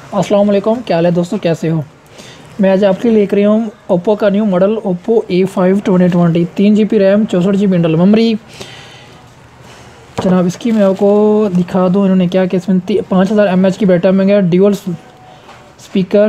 अस्सलाम वालेकुम, क्या हाल है दोस्तों, कैसे हो। मैं आज आपके लिए लेकर रही हूँ ओप्पो का new model Oppo A5 2020 3 GB RAM 64 GB internal memory. जनाब इसकी मैं आपको दिखा दूँ इन्होंने क्या क्या इसमें 5000 mAh की बैटरी में गया, dual speaker,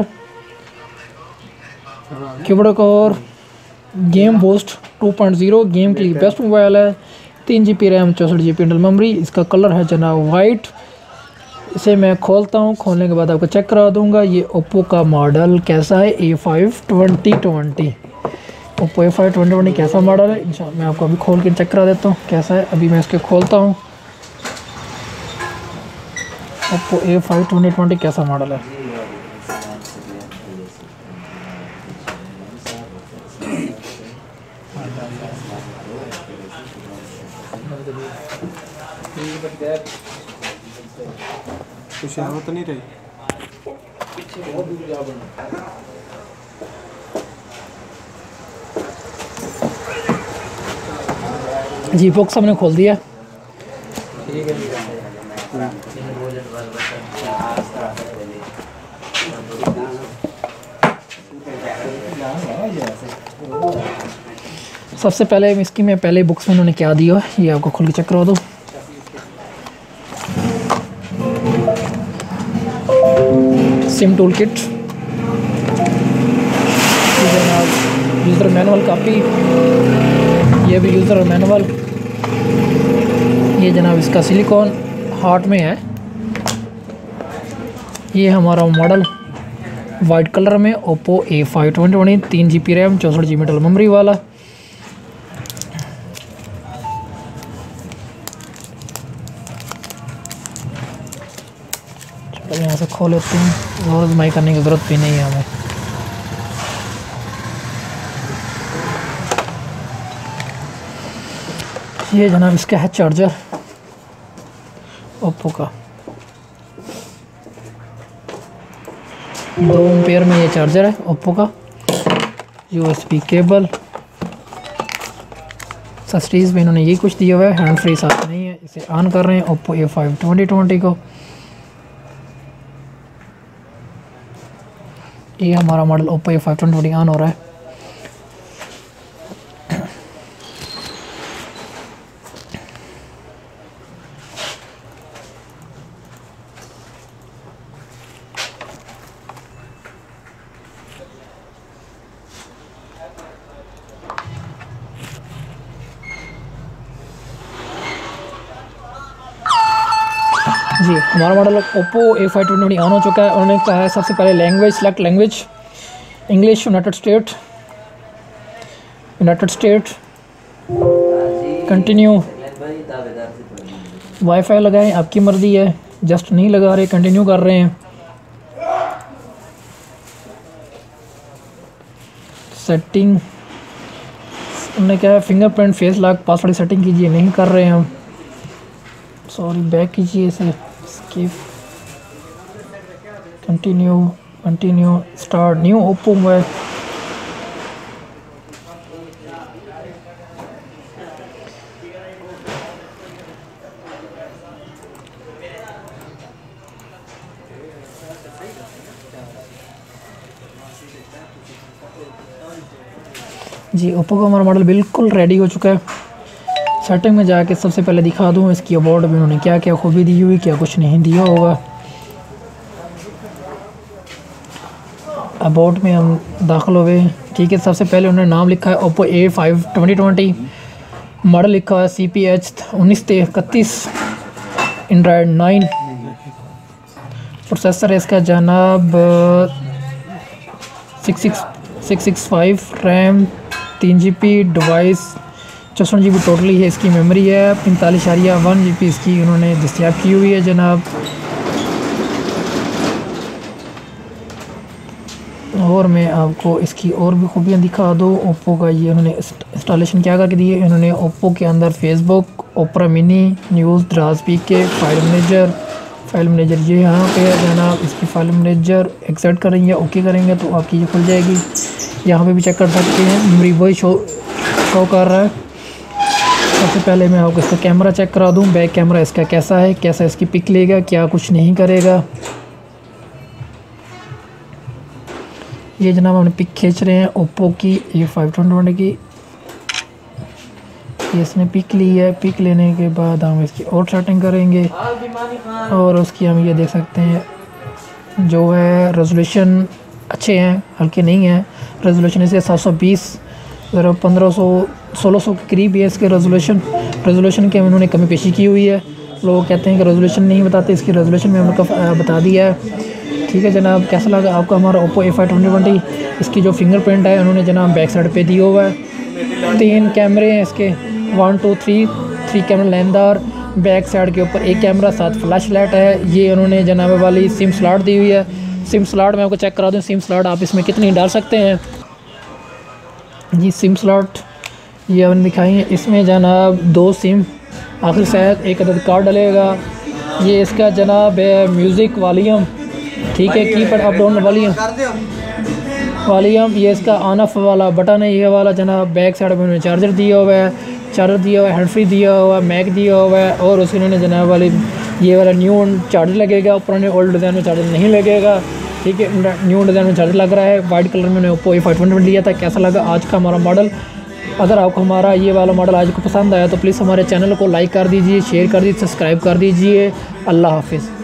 keyboard core, game boost 2.0, game के लिए बेस्ट मोबाइल है। 3 GB RAM 64 GB internal memory. इसका कलर है जनाब वाइट। इसे मैं खोलता हूँ, खोलने के बाद आपको चेक करा दूंगा ये ओप्पो का मॉडल कैसा है। A5 2020 ओप्पो A5 2020 कैसा मॉडल है, इंशाल्लाह मैं आपको अभी खोल के चेक करा देता हूँ कैसा है। अभी मैं इसके खोलता हूँ ओप्पो A5 2020 कैसा मॉडल है। कुछ यहाँ तो नहीं रही। जी बॉक्स हमने खोल दिया। सबसे पहले इसकी मैं पहले बुक्स में उन्होंने क्या दिया है ये आपको खोल के चेक करवा दूँ। SIM tool kit, user manual copy, ये भी यूज़र मैनुअल। ये जनाब इसका सिलिकॉन हार्ट में है। ये हमारा मॉडल वाइट कलर में Oppo A5 2020 3 GB RAM 64 GB internal memory वाला। यहाँ से खोल लेते हैं, ज़ोर आजमाई करने की ज़रूरत भी नहीं है हमें। ये जनाब इसका है चार्जर ओप्पो का। 2 एम्पेयर में ये चार्जर है ओप्पो का। USB केबल, सस्टीज में इन्होंने ये कुछ दिया हुआ है, हैंड फ्री साथ नहीं है। इसे ऑन कर रहे हैं ओप्पो A5 2020 को। ये हमारा मॉडल ओप्पो A5 2020 ऑन हो रहा है। जी हमारा मॉडल ओप्पो A5 2020 ऑन हो चुका है। उन्होंने कहा है सबसे पहले language select language, English, United State, continue, wifi लगाएं आपकी मर्ज़ी है, जस्ट नहीं लगा रहे, कंटिन्यू कर रहे हैं। सेटिंग उन्होंने क्या है fingerprint, face lock, password setting कीजिए, नहीं कर रहे हैं हम। सॉरी बैक कीजिए इसे, skip, continue, start new Oppo mobile. जी ओप्पो का हमारा मॉडल बिल्कुल रेडी हो चुका है। सेटिंग में जाके सबसे पहले दिखा दूँ इसकी अबाउट में उन्होंने क्या क्या खूबी दी हुई, क्या कुछ नहीं दिया होगा। अबाउट में हम दाखिल हो गए, ठीक है। सबसे पहले उन्होंने नाम लिखा है ओप्पो A5 2020, मॉडल लिखा है CPH 1931, एंड्रॉयड 9, प्रोसेसर है इसका जनाब 665, RAM 3 GB, device 64 GB totally है। इसकी मेमोरी है 45.1 GB इसकी उन्होंने दस्तियाब की हुई है जनाब। और मैं आपको इसकी और भी खूबियाँ दिखा दूँ ओप्पो का। ये उन्होंने इंस्टॉलेशन क्या करके दिए, इन्होंने ओप्पो के अंदर Facebook, Opera mini, news, Daraz PK, file manager ये यहाँ पे है जनाब। इसकी फाइल मैनेजर एक्सेप्ट करेंगे, ओके करेंगे तो आपकी ये खुल जाएगी। यहाँ पे भी चेक कर सकते हैं, मेमोरी वही शो कर रहा है। सबसे पहले मैं आपको इसका कैमरा चेक करा दूं, बैक कैमरा इसका कैसा है, कैसा इसकी पिक लेगा, क्या कुछ नहीं करेगा। ये जनाब हमने पिक खींच रहे हैं ओप्पो की A521 की। ये इसने पिक ली है। पिक लेने के बाद हम इसकी और सेटिंग करेंगे और उसकी हम ये देख सकते हैं जो है रेजोल्यूशन अच्छे हैं, हल्के नहीं हैं। रेजोल्यूशन इसे 720 ज़रा 1500-1600 के करीब है इसके रेजोल्यूशन के उन्होंने कमी पेशी की हुई है। लोग कहते हैं कि रेजोल्यूशन नहीं बताते, इसकी रेजोल्यूशन में हमने बता दिया है। ठीक है जनाब, कैसा लगा आपको हमारा ओप्पो A521? इसकी जो फिंगरप्रिंट है उन्होंने जनाब बैक साइड पे दिया हुआ है। 3 कैमरे हैं इसके, 1 2 3 कैमरा लेनदार। बैक साइड के ऊपर एक कैमरा, साथ फ्लैश लाइट है। ये उन्होंने जनाब वाली सिम स्लॉट दी हुई है। सिम स्लॉट मैं आपको चेक करा दूँ, सिम स्लॉट आप इसमें कितनी डाल सकते हैं जी। सिम स्लॉट ये हमने दिखाई है। इसमें जनाब 2 सिम आखिर शायद एक अदद कार्ड डलेगा। ये इसका जनाब है म्यूज़िक वॉल्यूम, ठीक है, कीपैड अप डाउन वॉल्यूम। ये इसका ऑन ऑफ वाला बटन है, ये वाला जनाब। बैक साइड में उन्होंने चार्जर दिया हुआ है, हैंड फ्री दिया हुआ है, मैक दिया हुआ है। और उसके उन्होंने जनाब वाली ये वाला न्यू चार्जर लगेगा, पुराने ओल्ड डिज़ाइन में चार्जर नहीं लगेगा। ठीक है, न्यू डिज़ाइन में चार्जर लग रहा है। वाइट कलर में उन्होंने ओप्पो A521 लिया था। कैसा लगा आज का हमारा मॉडल? अगर आपको हमारा ये वाला मॉडल आज को पसंद आया तो प्लीज़ हमारे चैनल को लाइक कर दीजिए, शेयर कर दीजिए, सब्सक्राइब कर दीजिए। अल्लाह हाफिज़।